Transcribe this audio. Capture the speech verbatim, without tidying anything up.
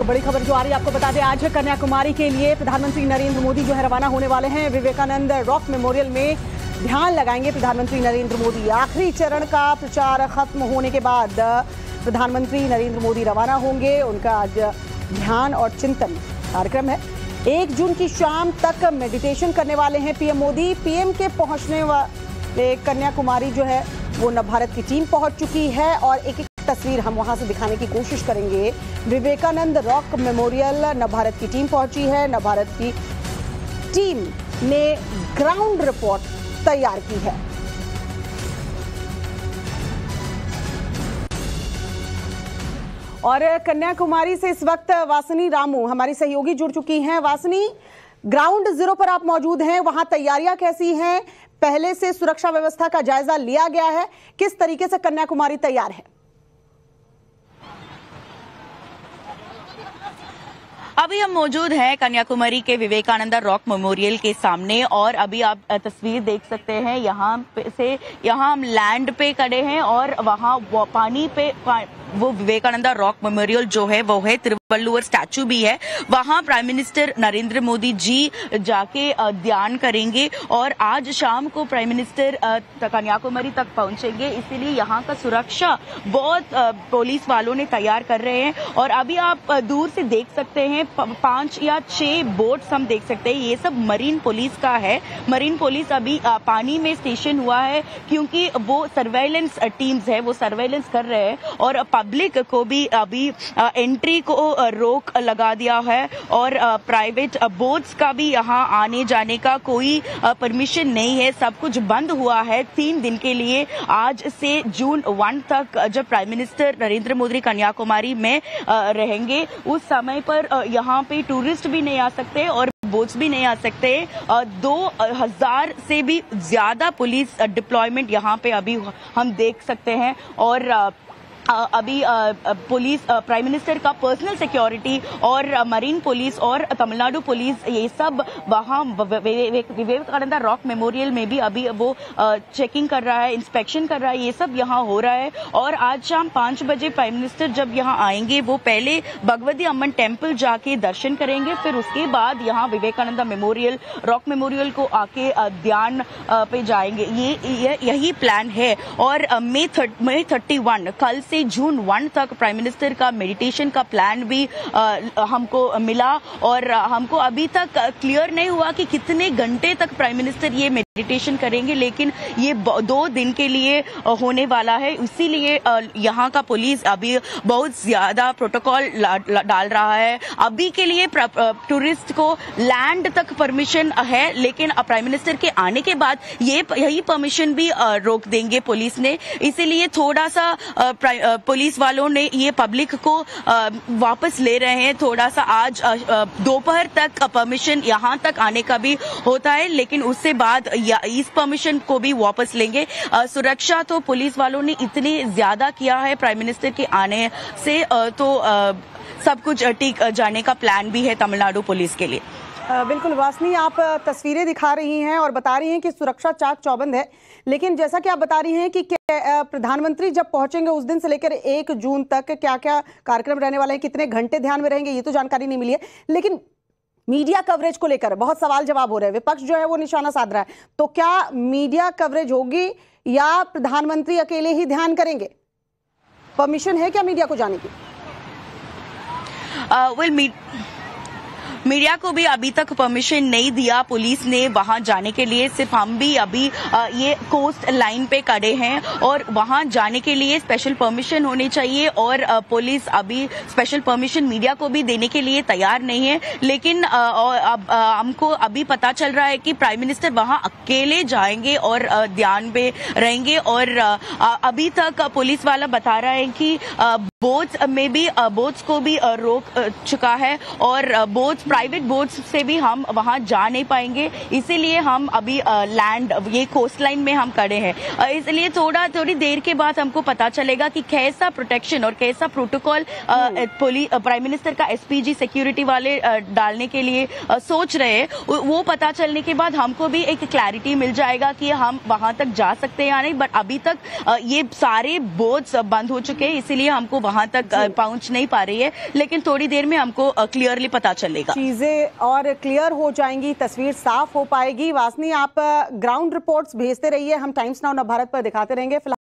बड़ी खबर जो आ रही है आपको बता दें, आज कन्याकुमारी के लिए प्रधानमंत्री नरेंद्र मोदी जो है रवाना होने वाले हैं। विवेकानंद रॉक मेमोरियल में ध्यान लगाएंगे प्रधानमंत्री नरेंद्र मोदी। आखिरी चरण का प्रचार खत्म होने के बाद प्रधानमंत्री नरेंद्र मोदी रवाना होंगे। उनका आज ध्यान और चिंतन कार्यक्रम है। एक जून की शाम तक मेडिटेशन करने वाले हैं पीएम मोदी। पीएम के पहुंचने वाले कन्याकुमारी जो है वो नव भारत की टीम पहुंच चुकी है और एक एक तस्वीर हम वहां से दिखाने की कोशिश करेंगे। विवेकानंद रॉक मेमोरियल नव भारत की टीम पहुंची है। नव भारत की टीम ने ग्राउंड रिपोर्ट तैयार की है। और कन्याकुमारी से इस वक्त वासनी रामू हमारी सहयोगी जुड़ चुकी हैं। वासनी, ग्राउंड जीरो पर आप मौजूद हैं, वहां तैयारियां कैसी हैं? पहले से सुरक्षा व्यवस्था का जायजा लिया गया है? किस तरीके से कन्याकुमारी तैयार है? अभी हम मौजूद हैं कन्याकुमारी के विवेकानंद रॉक मेमोरियल के सामने और अभी आप तस्वीर देख सकते हैं। यहाँ से यहाँ हम लैंड पे खड़े हैं और वहाँ पानी पे पा, वो विवेकानंद रॉक मेमोरियल जो है वो है, तिरुवल्लुवर स्टैचू भी है। वहाँ प्राइम मिनिस्टर नरेंद्र मोदी जी जाके ध्यान करेंगे और आज शाम को प्राइम मिनिस्टर कन्याकुमारी तक पहुंचेंगे। इसीलिए यहाँ का सुरक्षा बहुत पुलिस वालों ने तैयार कर रहे हैं। और अभी आप दूर से देख सकते हैं पांच या छह बोट्स हम देख सकते हैं। ये सब मरीन पुलिस का है। मरीन पुलिस अभी पानी में स्टेशन हुआ है क्योंकि वो सर्वेलेंस टीम्स है, वो सर्वेलेंस कर रहे हैं और पब्लिक को भी अभी एंट्री को रोक लगा दिया है और प्राइवेट बोट्स का भी यहाँ आने जाने का कोई परमिशन नहीं है। सब कुछ बंद हुआ है तीन दिन के लिए, आज से जून वन तक। जब प्राइम मिनिस्टर नरेंद्र मोदी कन्याकुमारी में रहेंगे उस समय पर यहाँ पे टूरिस्ट भी नहीं आ सकते और बोट्स भी नहीं आ सकते। दो हजार से भी ज्यादा पुलिस डिप्लॉयमेंट यहाँ पे अभी हम देख सकते हैं और अभी पुलिस, प्राइम मिनिस्टर का पर्सनल सिक्योरिटी और मरीन पुलिस और तमिलनाडु पुलिस ये सब वहाँ विवेकानंद रॉक मेमोरियल में भी अभी वो चेकिंग कर रहा है, इंस्पेक्शन कर रहा है। ये सब यहाँ हो रहा है और आज शाम पांच बजे प्राइम मिनिस्टर जब यहाँ आएंगे वो पहले भगवती अम्मन टेम्पल जाके दर्शन करेंगे, फिर उसके बाद यहाँ विवेकानंद मेमोरियल रॉक मेमोरियल को आके ध्यान पे जाएंगे। ये यही प्लान है। और मई थर्टी वन कल से जून वन तक प्राइम मिनिस्टर का मेडिटेशन का प्लान भी आ, हमको मिला और हमको अभी तक क्लियर नहीं हुआ कि कितने घंटे तक प्राइम मिनिस्टर ये मेडिटेशन करेंगे, लेकिन ये दो दिन के लिए होने वाला है। इसीलिए यहाँ का पुलिस अभी बहुत ज्यादा प्रोटोकॉल डाल रहा है। अभी के लिए टूरिस्ट को लैंड तक परमिशन है, लेकिन प्राइम मिनिस्टर के आने के बाद ये यही परमिशन भी रोक देंगे पुलिस ने। इसीलिए थोड़ा सा पुलिस वालों ने ये पब्लिक को वापस ले रहे हैं। थोड़ा सा आज दोपहर तक परमिशन यहाँ तक आने का भी होता है, लेकिन उससे बाद इस परमिशन को भी वापस लेंगे। सुरक्षा तो पुलिस वालों ने इतनी ज्यादा किया है प्राइम मिनिस्टर के आने से, तो सब कुछ ठीक जाने का प्लान भी है तमिलनाडु पुलिस के लिए। बिल्कुल वासनी, आप तस्वीरें दिखा रही हैं और बता रही हैं कि सुरक्षा चाक चौबंद है, लेकिन जैसा कि आप बता रही हैं कि प्रधानमंत्री जब पहुंचेंगे उस दिन से लेकर एक जून तक क्या क्या कार्यक्रम रहने वाले हैं, कितने घंटे ध्यान में रहेंगे, ये तो जानकारी नहीं मिली है। लेकिन मीडिया कवरेज को लेकर बहुत सवाल जवाब हो रहे हैं। विपक्ष जो है वो निशाना साध रहा है, तो क्या मीडिया कवरेज होगी या प्रधानमंत्री अकेले ही ध्यान करेंगे? परमिशन है क्या मीडिया को जाने की? वेल uh, मीडिया को भी अभी तक परमिशन नहीं दिया पुलिस ने वहां जाने के लिए। सिर्फ हम भी अभी ये कोस्ट लाइन पे खड़े हैं और वहां जाने के लिए स्पेशल परमिशन होनी चाहिए और पुलिस अभी स्पेशल परमिशन मीडिया को भी देने के लिए तैयार नहीं है। लेकिन अब हमको अभी पता चल रहा है कि प्राइम मिनिस्टर वहां अकेले जाएंगे और ध्यान पे रहेंगे। और अभी तक पुलिस वाला बता रहा है कि बोट्स में भी बोट्स को भी रोक चुका है और बोट्स प्राइवेट बोट्स से भी हम वहां जा नहीं पाएंगे। इसीलिए हम अभी लैंड ये कोस्ट लाइन में हम खड़े हैं। इसलिए थोड़ा थोड़ी देर के बाद हमको पता चलेगा कि कैसा प्रोटेक्शन और कैसा प्रोटोकॉल पुलिस प्राइम मिनिस्टर का एसपीजी सिक्योरिटी वाले डालने के लिए सोच रहे हैं। वो पता चलने के बाद हमको भी एक क्लैरिटी मिल जाएगा कि हम वहां तक जा सकते हैं या नहीं। बट अभी तक ये सारे बोट्स बंद हो चुके हैं, इसीलिए हमको वहां तक पहुंच नहीं पा रही है, लेकिन थोड़ी देर में हमको क्लियरली पता चलेगा, चीजें और क्लियर हो जाएंगी, तस्वीर साफ हो पाएगी। वासनी, आप ग्राउंड रिपोर्ट्स भेजते रहिए, हम टाइम्स नाउ नवभारत पर दिखाते रहेंगे।